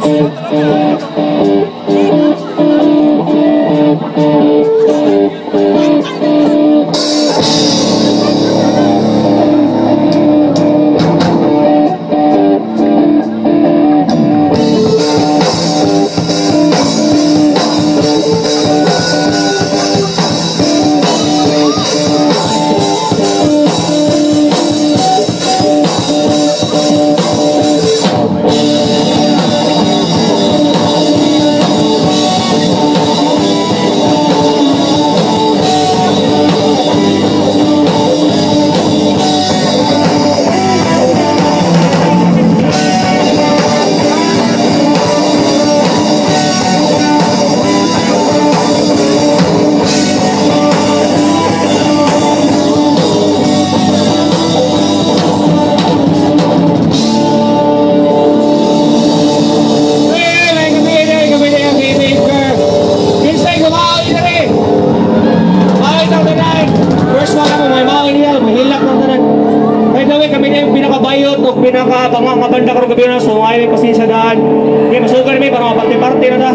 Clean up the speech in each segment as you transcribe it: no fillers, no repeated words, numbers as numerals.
Pinaka-banda karong gabi na so ay may pasensya daan. Okay, masugan mi para maparte-parte na ta.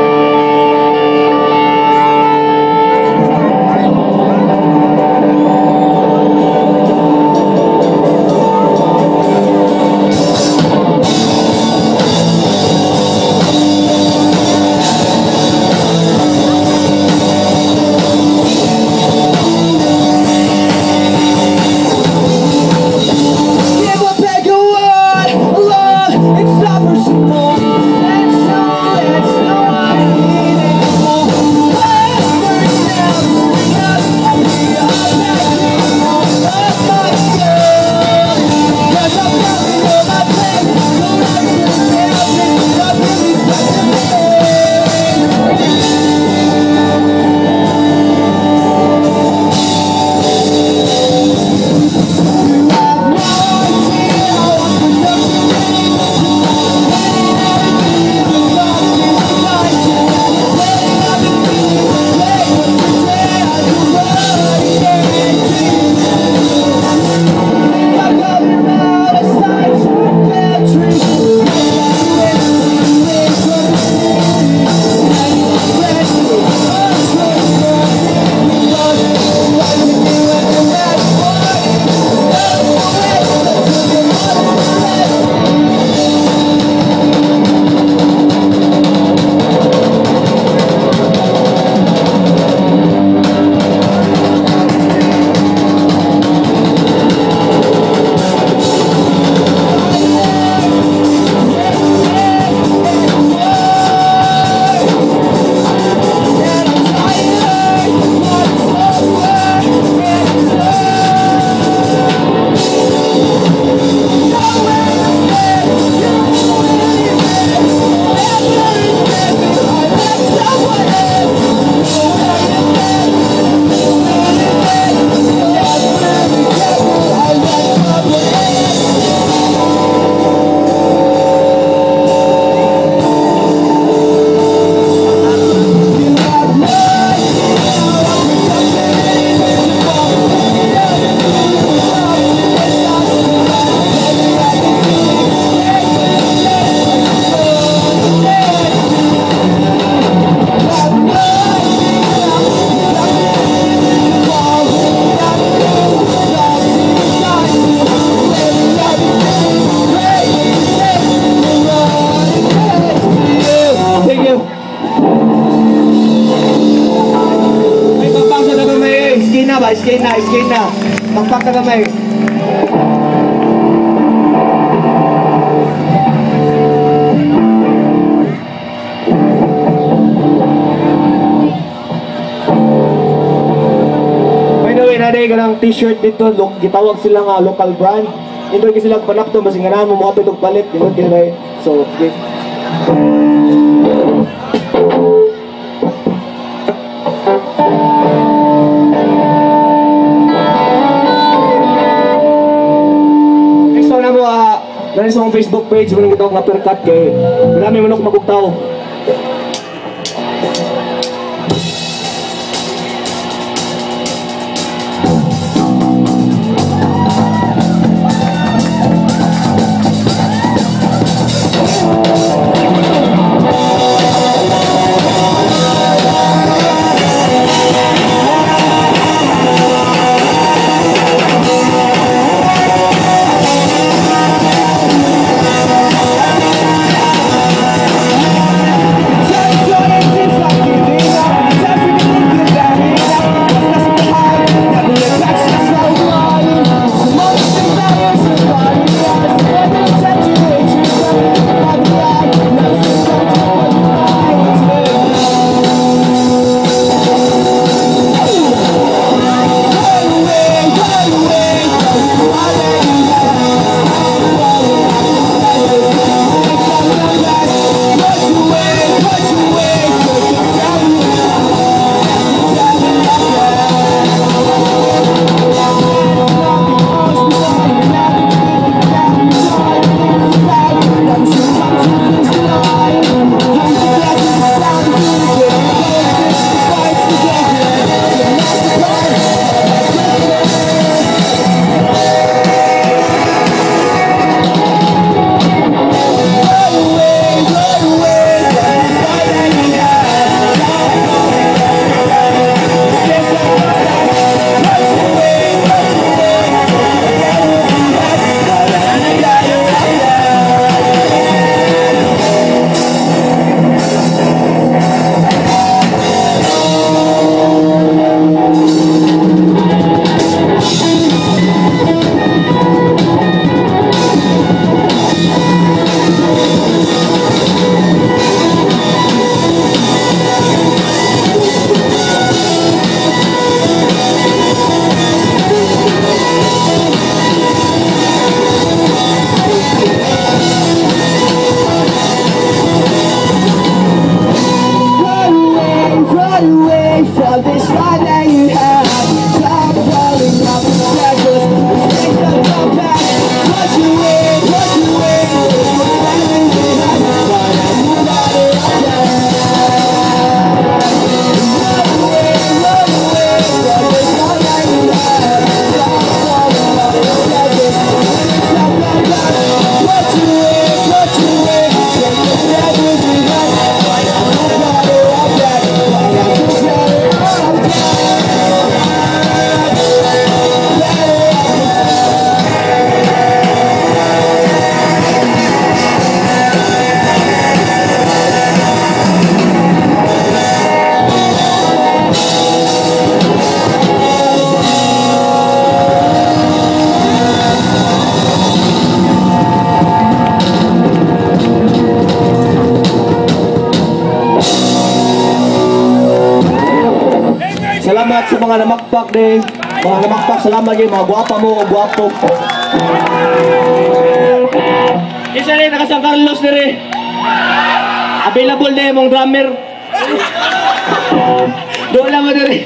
Skate na. Magpak na kamay. By the way, naday ka ng t-shirt dito. Gitawag sila nga local brand. Ito yung sila panak to. Masinganahan mo mga pitog palit. So, okay. Dahil sa mga Facebook page, manong ito nga perkat kay marami manok magugtaw. salamat sa mga namakpak din. Mga namakpak, salamat din. Mga guwapa mo o guwapo. Isa rin, naka San Carlos din. Available din mong drummer. Doon lang mo din.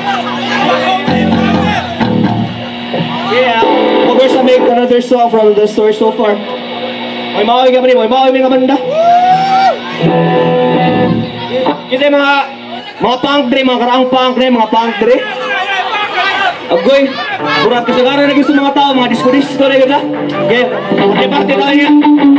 Yeah, we're gonna make another song from the story so far. May mawag ka man, may mawag ka man da. Kasi mga punk dre, mga karaang punk dre, mga punk dre. Agoy, burat kasagaran na gusto mga tao, mga disco-disco na ganda. Okay, party tayo niya.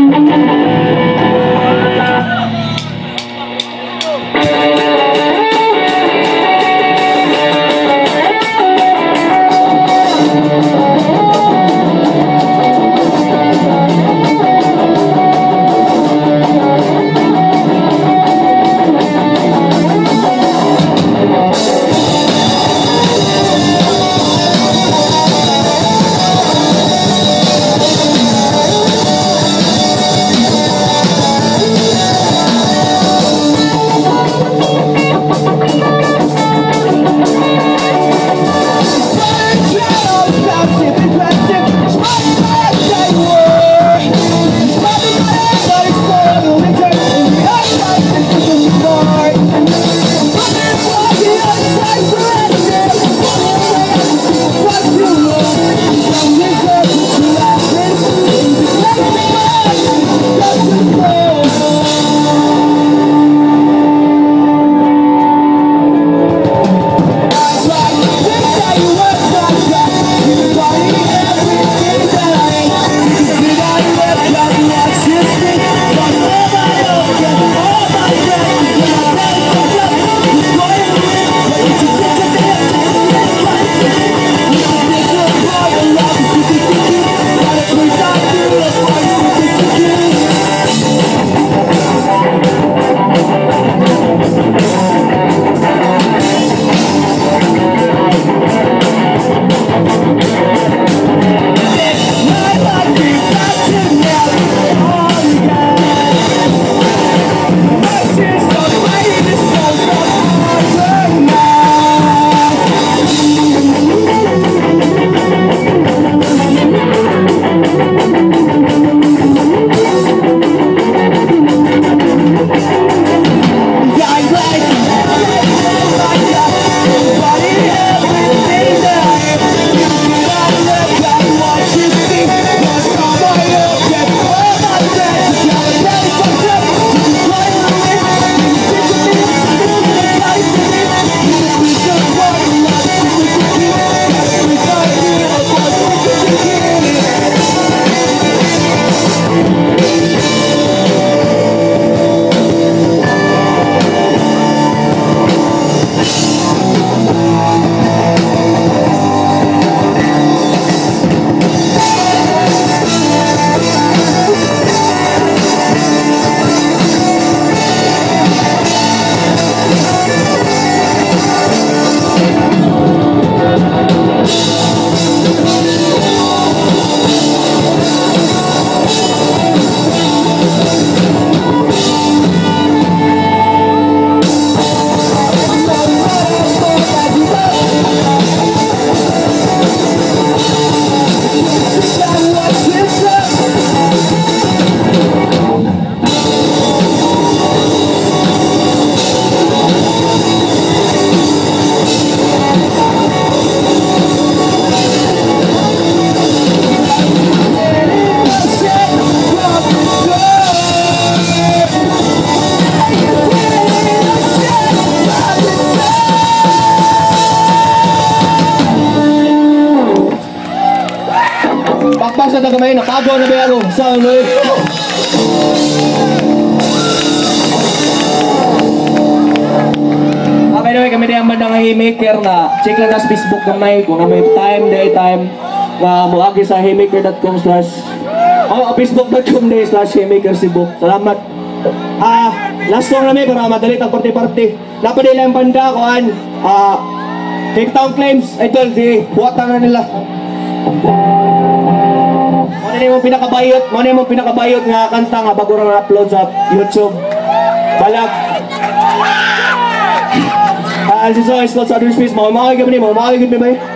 Bakbak sa tagamay, nakagawa na ba yan? Saan mo Okay naman kami na yung bandang Haymaker na check lang na sa Facebook ng may kung na may time, daytime na muagi sa haymaker.com/ facebook.com/haymaker Cebu. Salamat. Last song namin para madali ang party-party. Napadila yung banda kuhan. Cape Town Claims. Idol, di buwatan na nila. Muna yung pinakabayot nga kanta nga bago na upload sa YouTube. Balag. Dahil si Soy, Scott sa other space, mamamahal ka ba niya? Mamamahal ka ba niya?